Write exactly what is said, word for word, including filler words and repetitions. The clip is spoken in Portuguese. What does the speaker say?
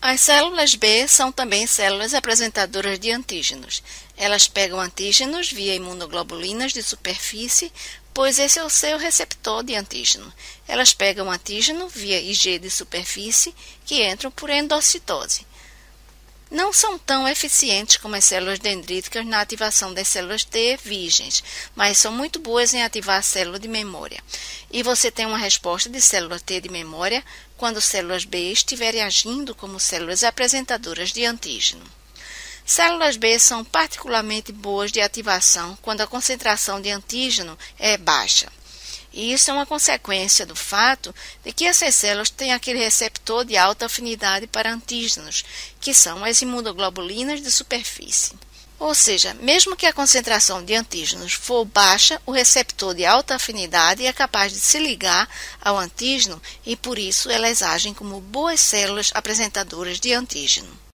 As células B são também células apresentadoras de antígenos. Elas pegam antígenos via imunoglobulinas de superfície, pois esse é o seu receptor de antígeno. Elas pegam antígeno via I G de superfície, que entram por endocitose. Não são tão eficientes como as células dendríticas na ativação das células T virgens, mas são muito boas em ativar a célula de memória. E você tem uma resposta de célula T de memória quando células B estiverem agindo como células apresentadoras de antígeno. Células B são particularmente boas de ativação quando a concentração de antígeno é baixa. E isso é uma consequência do fato de que essas células têm aquele receptor de alta afinidade para antígenos, que são as imunoglobulinas de superfície. Ou seja, mesmo que a concentração de antígenos for baixa, o receptor de alta afinidade é capaz de se ligar ao antígeno e, por isso, elas agem como boas células apresentadoras de antígeno.